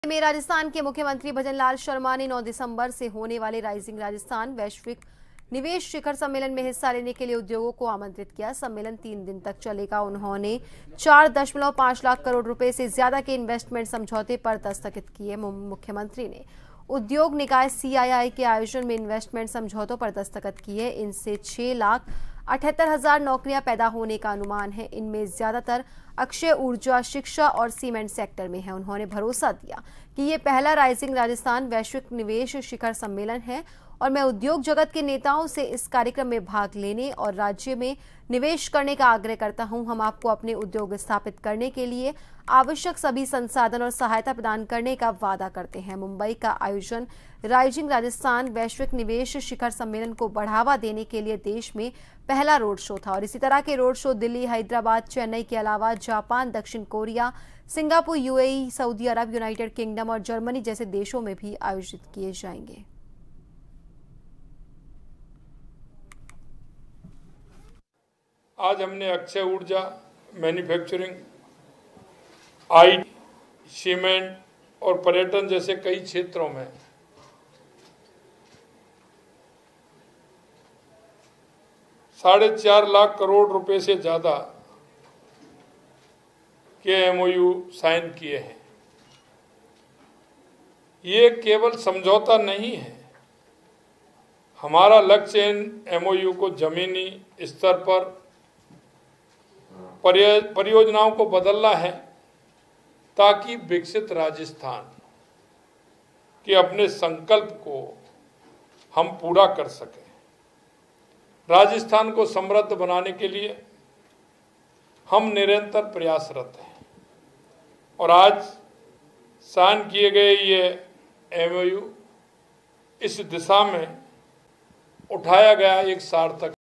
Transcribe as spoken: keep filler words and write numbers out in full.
में राजस्थान के मुख्यमंत्री भजनलाल शर्मा ने नौ दिसंबर से होने वाले राइजिंग राजस्थान वैश्विक निवेश शिखर सम्मेलन में हिस्सा लेने के लिए उद्योगों को आमंत्रित किया। सम्मेलन तीन दिन तक चलेगा। उन्होंने चार दशमलव पांच लाख करोड़ रुपए से ज्यादा के इन्वेस्टमेंट समझौते पर दस्तखत किए। मुख्यमंत्री ने उद्योग निकाय सी आई आई के आयोजन में इन्वेस्टमेंट समझौतों पर दस्तखत किए। इनसे छह लाख अठहत्तर हजार नौकरियां पैदा होने का अनुमान है। इनमें ज्यादातर अक्षय ऊर्जा, शिक्षा और सीमेंट सेक्टर में है। उन्होंने भरोसा दिया कि ये पहला राइजिंग राजस्थान वैश्विक निवेश शिखर सम्मेलन है और मैं उद्योग जगत के नेताओं से इस कार्यक्रम में भाग लेने और राज्य में निवेश करने का आग्रह करता हूं। हम आपको अपने उद्योग स्थापित करने के लिए आवश्यक सभी संसाधन और सहायता प्रदान करने का वादा करते हैं। मुंबई का आयोजन राइजिंग राजस्थान वैश्विक निवेश शिखर सम्मेलन को बढ़ावा देने के लिए देश में पहला रोड शो था और इसी तरह के रोड शो दिल्ली, हैदराबाद, चेन्नई के अलावा जापान, दक्षिण Korea, Singapore, U A E, सऊदी अरब, यूनाइटेड किंगडम और जर्मनी जैसे देशों में भी आयोजित किए जाएंगे। आज हमने अक्षय ऊर्जा, मैन्युफैक्चरिंग, आई, सीमेंट और पर्यटन जैसे कई क्षेत्रों में साढ़े चार लाख करोड़ रुपए से ज्यादा के एम ओ यू साइन किए हैं। ये केवल समझौता नहीं है। हमारा लक्ष्य इन एम ओ यू को जमीनी स्तर पर परियोजनाओं को बदलना है ताकि विकसित राजस्थान के अपने संकल्प को हम पूरा कर सकें। राजस्थान को समृद्ध बनाने के लिए हम निरंतर प्रयासरत हैं और आज साइन किए गए ये एम ओ यू इस दिशा में उठाया गया एक सार्थक